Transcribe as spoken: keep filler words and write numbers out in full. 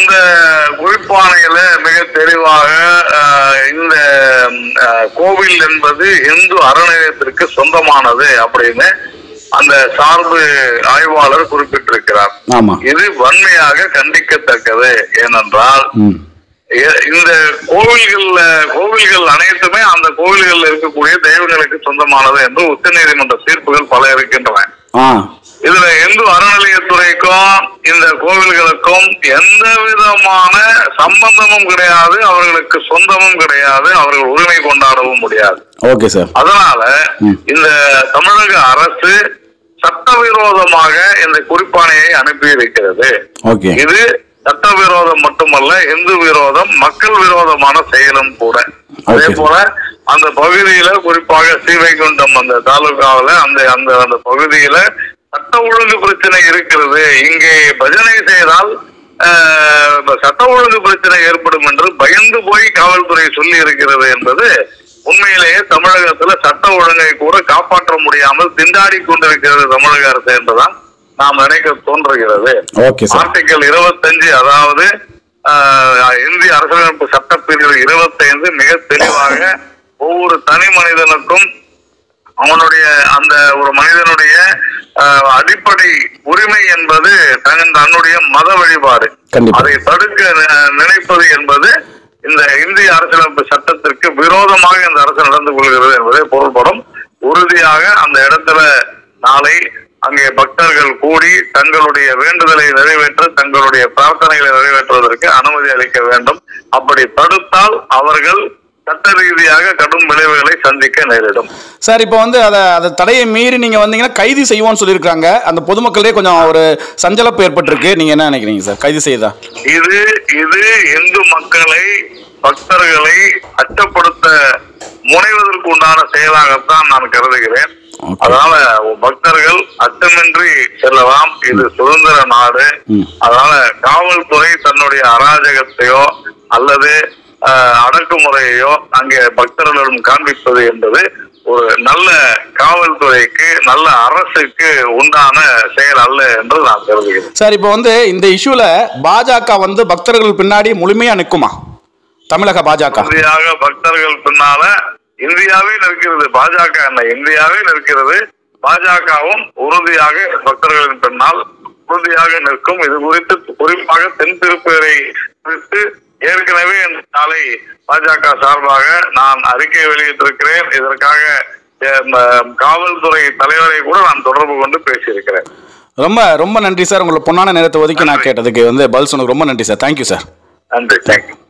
அந்த குறிப்பாணையில மிக தெளிவாக இந்த கோவில் என்பது இந்து அறநிலையத்திற்கு சொந்தமானது அப்படின்னு அந்த சார்பு ஆய்வாளர் குறிப்பிட்டிருக்கிறார். இது வன்மையாக கண்டிக்கத்தக்கது. ஏனென்றால் இந்த கோவில்கள்ல கோவில்கள் அனைத்துமே அந்த கோவில்கள் இருக்கக்கூடிய தெய்வங்களுக்கு சொந்தமானது என்று உச்ச நீதிமன்ற தீர்ப்புகள் பல இருக்கின்றன. இதுல இந்து அறநிலையத்துறைக்கும் இந்த கோவில்களுக்கும் எந்த விதமான சம்பந்தமும் கிடையாது, அவர்களுக்கு சொந்தமும் கிடையாது, அவர்கள் உரிமை கொண்டாடவும் முடியாது. அதனால இந்த தமிழக அரசு சட்டவிரோதமாக இந்த குறிப்பாணையை அனுப்பி இருக்கிறது. இது சட்டவிரோதம் மட்டுமல்ல, இந்து விரோதம், மக்கள் விரோதமான செயலும் கூட. அதே போல அந்த பகுதியில குறிப்பாக ஸ்ரீவைகுண்டம் அந்த தாலுகாவில அந்த அந்த அந்த பகுதியில சட்ட ஒழுங்கு பிரச்சனை இருக்கிறது. இங்கே பஜனை செய்தால் சட்ட ஒழுங்கு பிரச்சனை ஏற்படும் என்று பயந்து போய் காவல்துறை சொல்லி இருக்கிறது என்பது உண்மையிலேயே தமிழகத்துல சட்ட ஒழுங்கை கூட காப்பாற்ற முடியாமல் திண்டாடி கொண்டிருக்கிறது தமிழக அரசு என்றுதான் நாம் நினைக்க தோன்றுகிறது. ஆர்டிகல் இருபத்தஞ்சு, அதாவது இந்திய அரசியலமைப்பு சட்டப்பிரிவு இருபத்தி ஐந்து மிக தெளிவாக ஒவ்வொரு தனி மனிதனுக்கும் அவனுடைய அந்த ஒரு மனிதனுடைய அடிப்படை உரிமை என்பது தன்னுடைய மத வழிபாடு, அதை தடுக்க நினைப்பது என்பது இந்த இந்திய அரசியலமைப்பு சட்டத்திற்கு விரோதமாக இந்த அரசு நடந்து கொள்கிறது என்பதை பொருள்படும். உறுதியாக அந்த இடத்துல நாளை அங்கே பக்தர்கள் கூடி தங்களுடைய வேண்டுதலை நிறைவேற்ற, தங்களுடைய பிரார்த்தனைகளை நிறைவேற்றுவதற்கு அனுமதி அளிக்க வேண்டும். அப்படி தடுத்தால் அவர்கள் சட்ட ரீதியாக கடும் விளைவுகளை சந்திக்க நேரிடும். சார், இப்போ வந்து அதை அதை தடையை மீறி நீங்க வந்தீங்கன்னா கைது செய்வோம்னு சொல்லியிருக்காங்க. அந்த பொதுமக்களே கொஞ்சம் ஒரு சஞ்சலப்பு ஏற்பட்டிருக்கு. நீங்க என்ன நினைக்கிறீங்க சார், கைது செய்தா? இது இது இந்து மக்களை, பக்தர்களை அச்சப்படுத்த முனைவதற்கு உண்டான செயலாகத்தான் நான் கருதுகிறேன். அதனால பக்தர்கள் அச்சமின்றி செல்லலாம். இது சுதந்திர நாடு. அதனால காவல்துறை தன்னுடைய அராஜகத்தையோ அல்லது அடக்குமுறையோ அங்கே பக்தர்களிடம் காண்பிப்பது என்பது ஒரு நல்ல காவல்துறைக்கு, நல்ல அரசுக்கு உண்டான செயல் அல்ல என்று நான் கருதுகிறேன். சார், இப்போ வந்து இந்த இஷ்யூல பாஜக வந்து பக்தர்கள் பின்னாடி முழுமையா நிற்குமா? தமிழக பாஜக இந்தியாக பக்தர்கள் பின்னால இந்தியாவே நிற்கிறது. பாஜக என்ன, இந்தியாவே நிற்கிறது. பாஜகவும் உறுதியாக பக்தர்களின் பின்னால் உறுதியாக நிற்கும். இது குறித்து குறிப்பாக தென் திருப்பேரை குறித்து ஏற்கனவே நாளை பாஜக சார்பாக நான் அறிக்கை வெளியிட்டிருக்கிறேன். இதற்காக காவல்துறை தலைவரை கூட நான் தொடர்பு கொண்டு பேசியிருக்கிறேன். ரொம்ப ரொம்ப நன்றி சார். உங்களுக்கு பொன்னான நேரத்தை ஒதுக்கி நான் கேட்டதுக்கு வந்து பதில் சொன்னதுக்கு ரொம்ப நன்றி சார். Thank you sir. நன்றி. தேங்க்யூ.